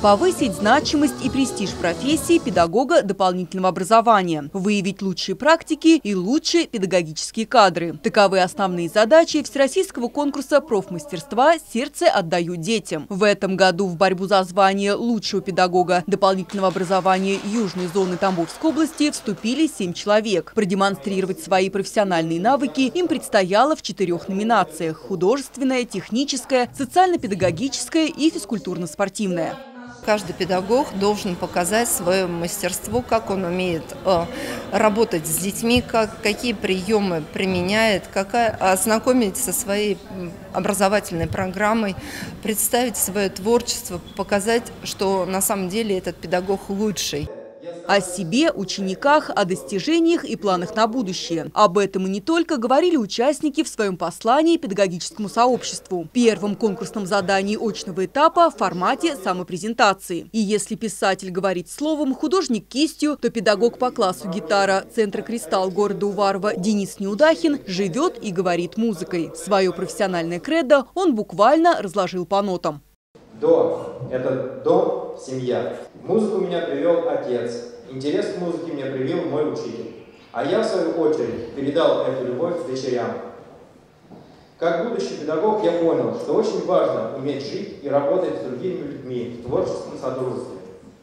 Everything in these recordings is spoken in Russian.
Повысить значимость и престиж профессии педагога дополнительного образования, выявить лучшие практики и лучшие педагогические кадры. Таковы основные задачи всероссийского конкурса профмастерства «Сердце отдаю детям». В этом году в борьбу за звание лучшего педагога дополнительного образования Южной зоны Тамбовской области вступили 7 человек. Продемонстрировать свои профессиональные навыки им предстояло в 4 номинациях – художественная, техническая, социально-педагогическая и физкультурно-спортивная. Каждый педагог должен показать свое мастерство, как он умеет работать с детьми, какие приемы применяет, ознакомить со своей образовательной программой, представить свое творчество, показать, что на самом деле этот педагог лучший. О себе, учениках, о достижениях и планах на будущее. Об этом и не только говорили участники в своем послании педагогическому сообществу. Первом конкурсном задании очного этапа в формате самопрезентации. И если писатель говорит словом, художник кистью, то педагог по классу гитара Центра «Кристалл» города Уварово Денис Неудахин живет и говорит музыкой. Свое профессиональное кредо он буквально разложил по нотам. До – это дом, семья. Музыку меня привел отец. Интерес к музыке мне привил мой учитель. А я, в свою очередь, передал эту любовь дочерям. Как будущий педагог я понял, что очень важно уметь жить и работать с другими людьми в творческом содружестве.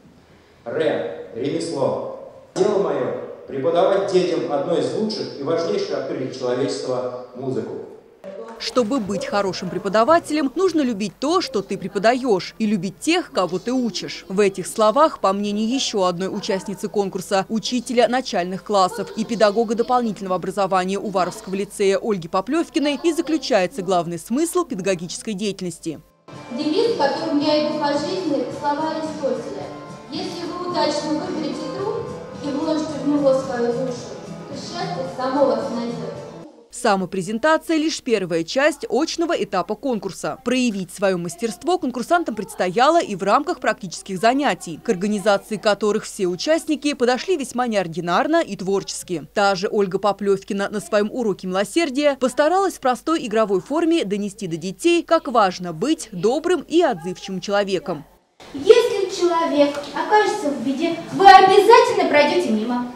Ремесло. Дело мое – преподавать детям одно из лучших и важнейших открытий человечества – музыку. Чтобы быть хорошим преподавателем, нужно любить то, что ты преподаешь, и любить тех, кого ты учишь. В этих словах, по мнению еще одной участницы конкурса, учителя начальных классов и педагога дополнительного образования Уваровского лицея Ольги Поплевкиной, и заключается главный смысл педагогической деятельности. Девиз, которым я иду по жизни, слова Аристотеля. Если вы удачно выберете труд и вложите в него свою душу, то счастье само вас найдет. Самопрезентация – лишь первая часть очного этапа конкурса. Проявить свое мастерство конкурсантам предстояло и в рамках практических занятий, к организации которых все участники подошли весьма неординарно и творчески. Та же Ольга Поплевкина на своем уроке милосердия постаралась в простой игровой форме донести до детей, как важно быть добрым и отзывчивым человеком. Если человек окажется в беде, вы обязательно пройдете мимо.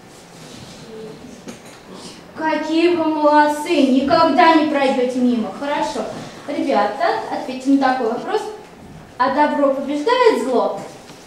Какие вы молодцы! Никогда не пройдете мимо. Хорошо. Ребята, ответьте на такой вопрос. А добро побеждает зло?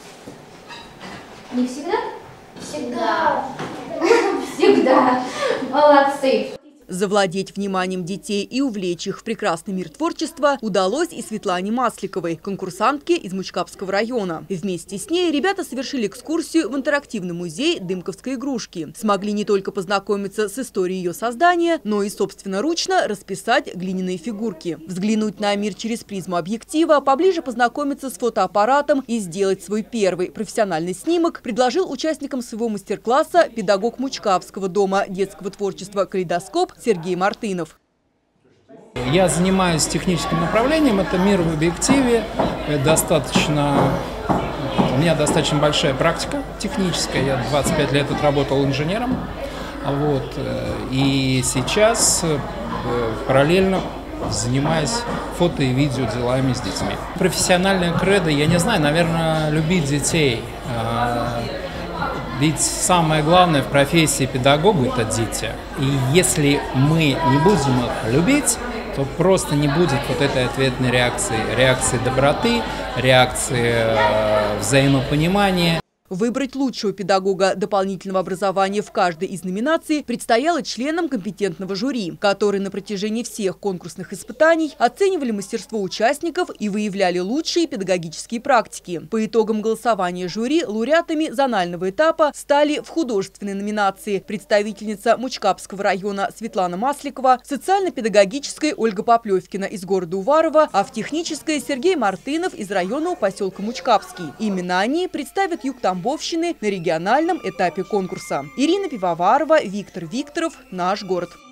Не всегда? Всегда. Всегда. Молодцы. Завладеть вниманием детей и увлечь их в прекрасный мир творчества удалось и Светлане Масликовой, конкурсантке из Мучкапского района. Вместе с ней ребята совершили экскурсию в интерактивный музей дымковской игрушки. Смогли не только познакомиться с историей ее создания, но и собственноручно расписать глиняные фигурки. Взглянуть на мир через призму объектива, поближе познакомиться с фотоаппаратом и сделать свой первый профессиональный снимок предложил участникам своего мастер-класса педагог Мучкапского дома детского творчества «Калейдоскоп» Сергей Мартынов. Я занимаюсь техническим направлением, это мир в объективе. У меня достаточно большая практика техническая, я 25 лет отработал инженером. И сейчас параллельно занимаюсь фото и видео делами с детьми. Профессиональная кредо, я не знаю, наверное, любить детей. Ведь самое главное в профессии педагога – это дети. И если мы не будем их любить, то просто не будет вот этой ответной реакции доброты, реакции взаимопонимания. Выбрать лучшего педагога дополнительного образования в каждой из номинаций предстояло членам компетентного жюри, которые на протяжении всех конкурсных испытаний оценивали мастерство участников и выявляли лучшие педагогические практики. По итогам голосования жюри лауреатами зонального этапа стали в художественной номинации представительница Мучкапского района Светлана Масликова, социально-педагогической Ольга Поплевкина из города Уварово, а в технической Сергей Мартынов из районного поселка Мучкапский. Именно они представят юг Тамбовщины на региональном этапе конкурса. Ирина Пивоварова, Виктор Викторов. Наш город.